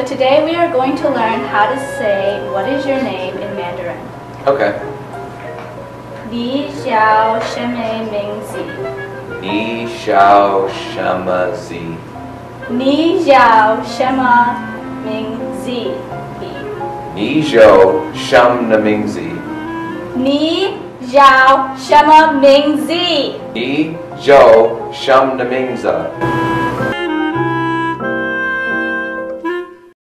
today we are going to learn how to say what is your name in Mandarin. Okay. 你叫什么名字？ 你叫什么字？ 你叫什么名字？ 你叫什么名字？ 你叫什么名字？ 你叫什么名字？